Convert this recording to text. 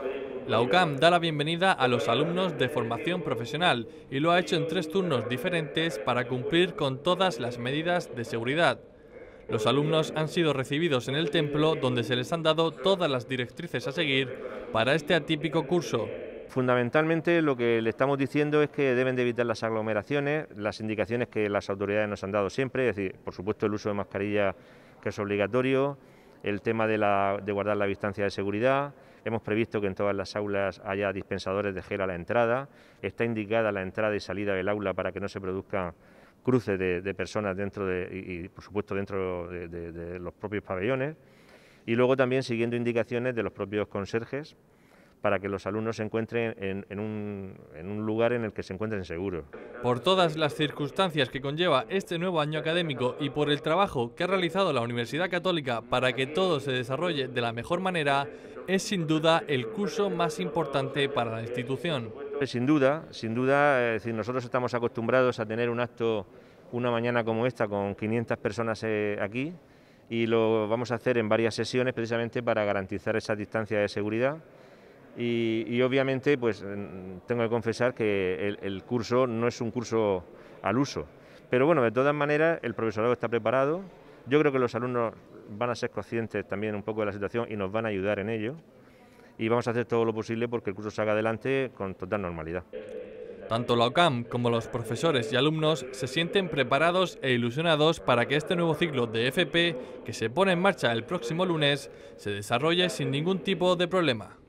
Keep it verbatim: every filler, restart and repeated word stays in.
La U C A M da la bienvenida a los alumnos de formación profesional y lo ha hecho en tres turnos diferentes para cumplir con todas las medidas de seguridad. Los alumnos han sido recibidos en el templo, donde se les han dado todas las directrices a seguir para este atípico curso. Fundamentalmente lo que le estamos diciendo es que deben de evitar las aglomeraciones, las indicaciones que las autoridades nos han dado siempre, es decir, por supuesto el uso de mascarilla, que es obligatorio, el tema de, la, de guardar la distancia de seguridad. Hemos previsto que en todas las aulas haya dispensadores de gel a la entrada, está indicada la entrada y salida del aula para que no se produzcan cruces de, de personas dentro de, y, y por supuesto dentro de, de, de los propios pabellones, y luego también siguiendo indicaciones de los propios conserjes para que los alumnos se encuentren en, en, un, en un lugar en el que se encuentren seguros. Por todas las circunstancias que conlleva este nuevo año académico y por el trabajo que ha realizado la Universidad Católica para que todo se desarrolle de la mejor manera, es sin duda el curso más importante para la institución. Sin duda, sin duda, es decir, nosotros estamos acostumbrados a tener un acto una mañana como esta con quinientas personas eh, aquí, y lo vamos a hacer en varias sesiones precisamente para garantizar esa distancia de seguridad. Y, y obviamente pues tengo que confesar que el, el curso no es un curso al uso, pero bueno, de todas maneras el profesorado está preparado. Yo creo que los alumnos van a ser conscientes también un poco de la situación y nos van a ayudar en ello, y vamos a hacer todo lo posible porque el curso salga adelante con total normalidad. Tanto la U C A M como los profesores y alumnos se sienten preparados e ilusionados para que este nuevo ciclo de F P, que se pone en marcha el próximo lunes, se desarrolle sin ningún tipo de problema.